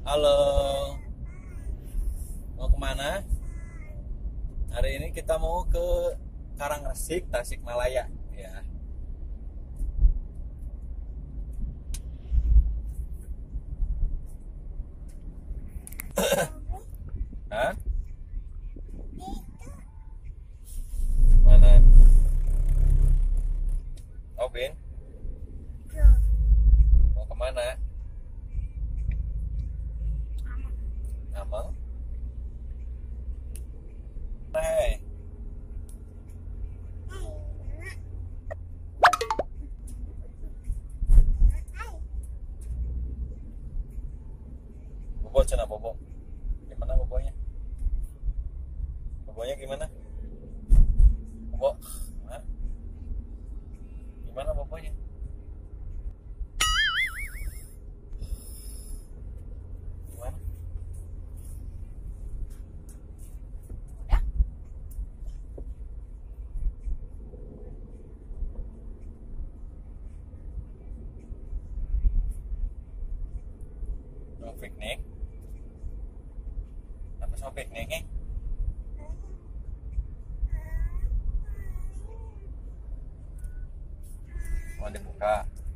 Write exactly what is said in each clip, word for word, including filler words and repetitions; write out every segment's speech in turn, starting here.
Halo, mau kemana? Hari ini kita mau ke Karangresik, Tasikmalaya, ya. Hah? Mana? Obin? Mau kemana? Amal? Hei. Bobo cina bobo. Gimana bobonya? Bobonya gimana? Bobo. Hah? Gimana bobonya? Gimana? Mau piknik? Apa mau piknik nih? Mau dibuka?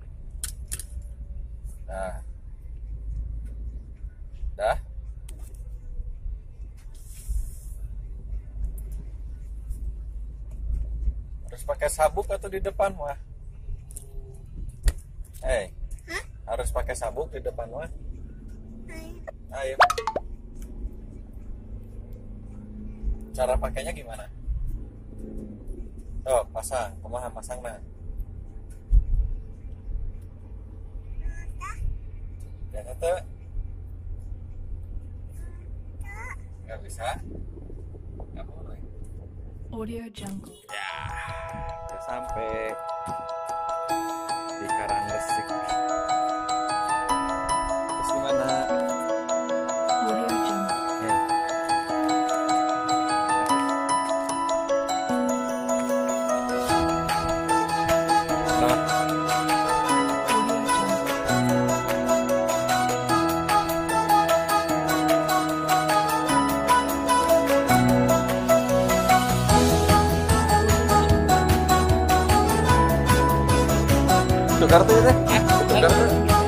Dah. Dah. Harus pakai sabuk atau di depan wah? Hei, Hah? harus pakai sabuk di depan wah? Ayo. Cara pakainya gimana? Oh, pasang, kumaha pasang nah. Ya tete. Nggak bisa. Nggak boleh. Audio Jungle. Ya, udah sampai di Karangresik. Terus gimana? Audio Jungle. Ya. Nah, Audio Jungle. itu kartu ya teh? Itu kartu.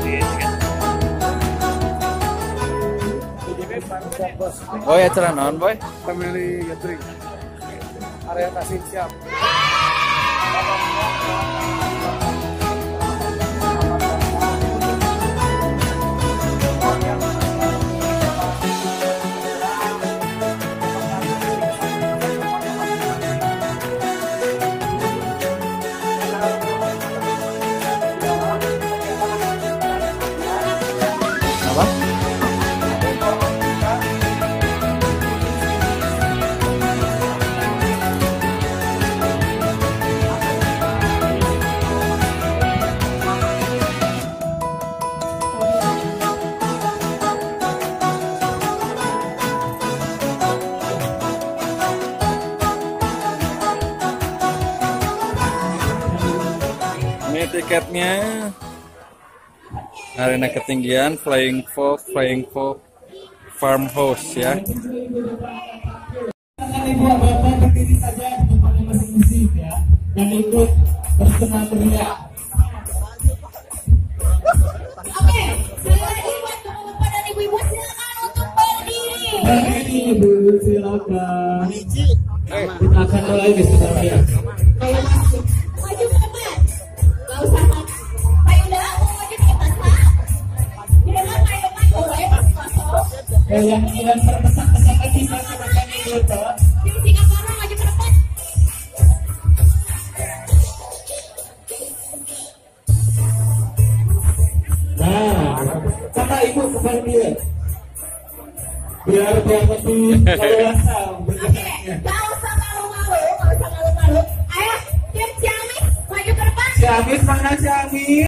Oh ya cerah non boy. Family gathering. Area kasih siap. Apa? Ini tiketnya arena ketinggian Flying Fox Flying Fox Farmhouse ya. Ibu bapak berdiri saja di tempatnya masing-masing ya, dan ikut bersenang teriak. Oke, sekali lagi buat bapak dan ibu-ibu silakan untuk berdiri. Berdiri ibu, silakan. Kita akan mulai sebentar. Ayo masuk, maju ke depan. Gak usah Pak. Pak Yuda, mau maju ke depan Pak. Di depan Pak depan boleh masuk. Yang yang terpesak-pesak lagi silakan ibu Pak. Yang singa parah maju ke depan. Nah, sama ibu kembali dia. Biar dia lebih leluasa bergeraknya. Gak usah malu-malu, gak usah malu-malu. Ayo, tim Ciamis maju ke depan. Ciamis mana Ciamis?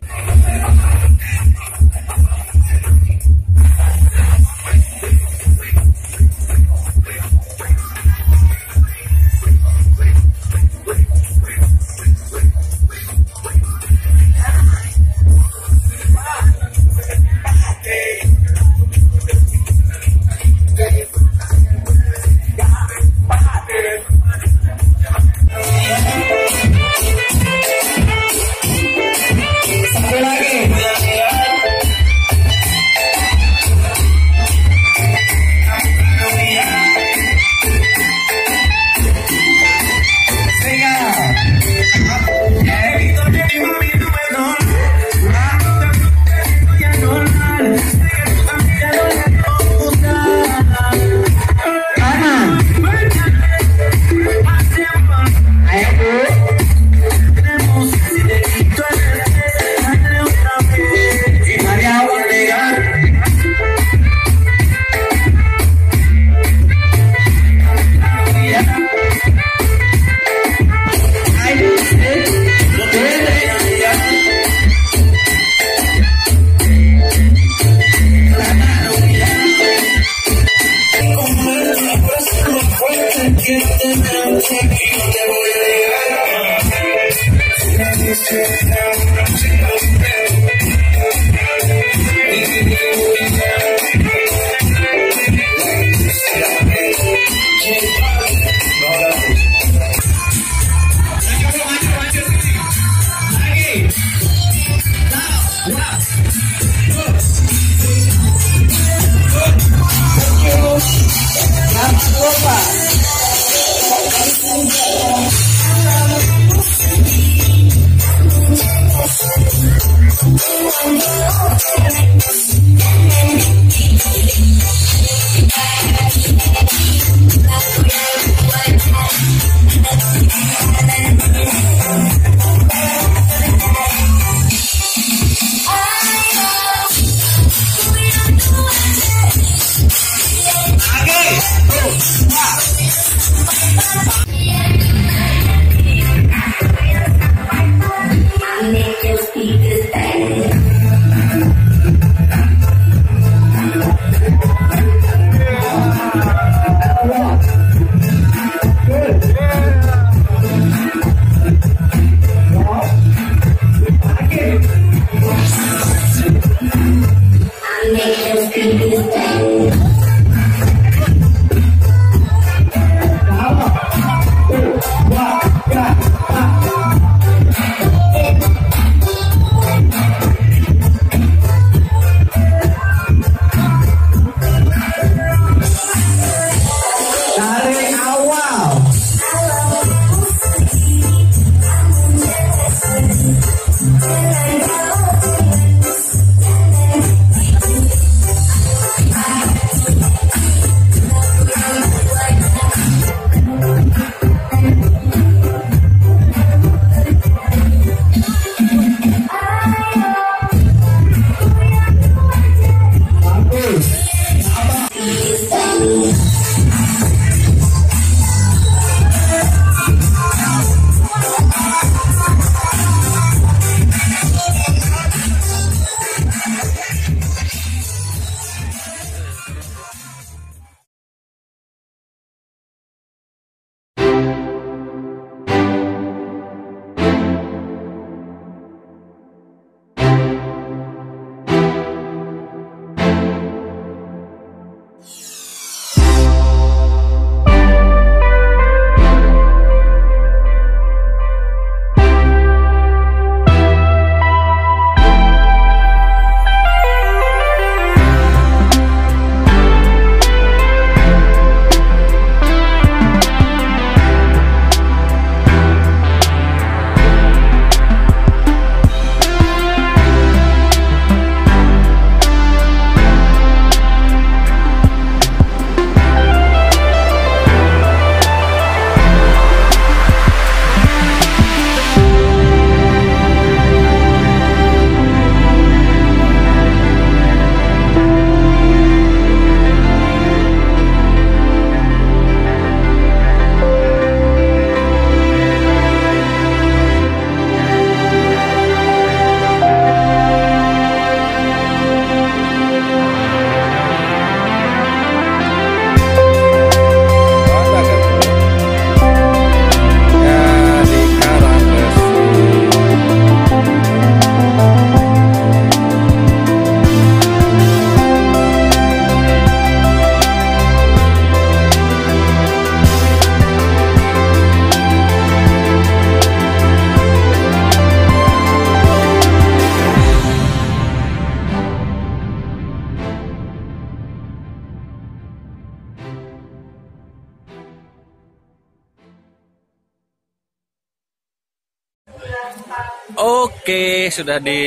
Oke, sudah di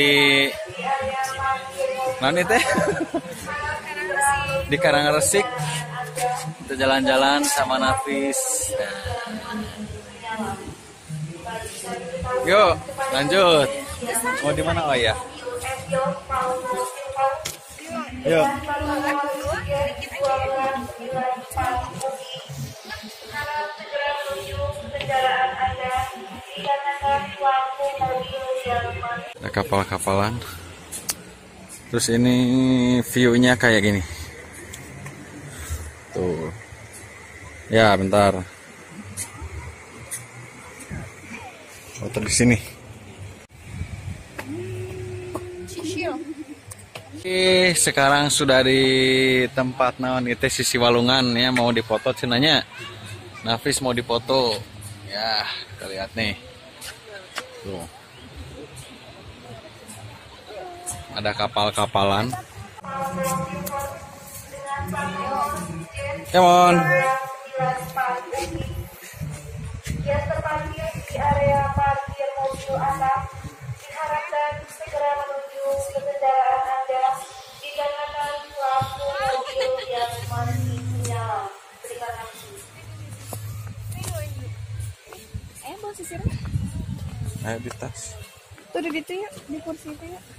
mana teh? Di Karangresik. Kita jalan-jalan sama Nafis. Nah. Yuk, lanjut. Mau di mana, oh ya? Yuk. Ada kapal-kapalan. Terus ini view-nya kayak gini. Tuh. Ya, bentar. Foto di sini. Oke, sekarang sudah di tempat naon itu sisi Walungan ya, mau dipoto cenanya. Nafis mau dipoto. Ya, kita lihat nih. Tuh. Ada kapal-kapalan. Come on. Yang terparkir di area parkir mobil anak diharapkan segera menuju ke kendaraan Anda dikarenakan lampu mobil yang masih menyala. Terima kasih. Eh, bawa sisir. Ayo di tas. Tuh di situ ya, di kursi itu ya.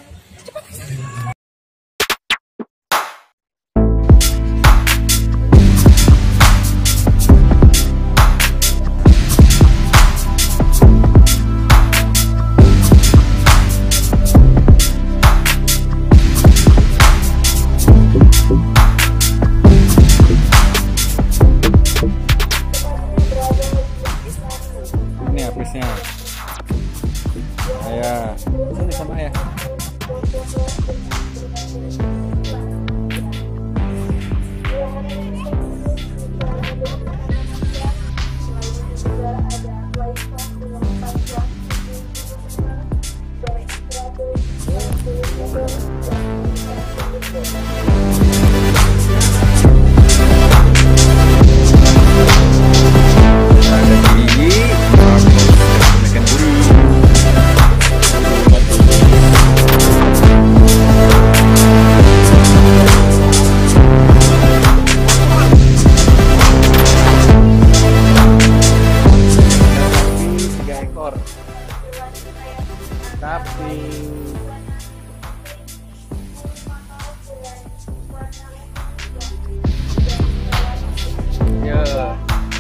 Ini habisnya. Ayah, sini sama ayah. Tapi ya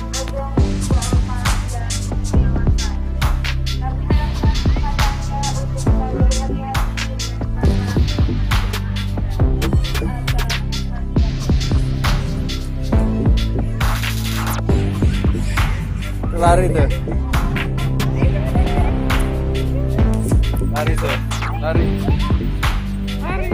lari tuh. Lari tuh, lari. Lari.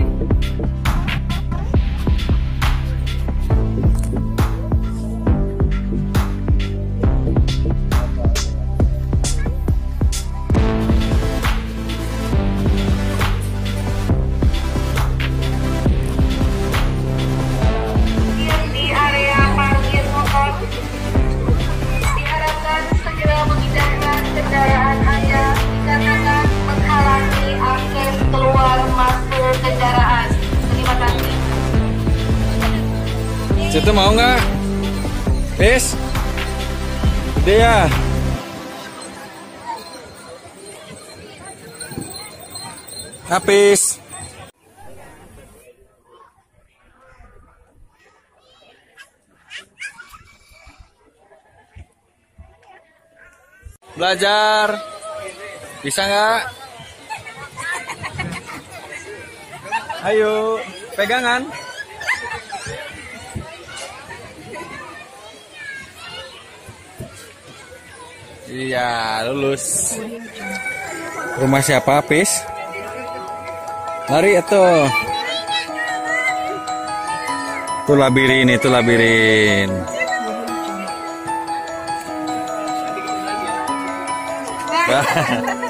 Di area parkir motor diharapkan segera memindahkan kendaraan Anda dikarenakan menghalangi akses keluar masuk kendaraan. Terima kasih. Situ mau nggak? Pis? Gede ya? Habis. Belajar. Bisa nggak? Ayo, pegangan. Iya, lulus. Rumah siapa, Pis? Lari itu. Itu labirin, itu labirin. Bah.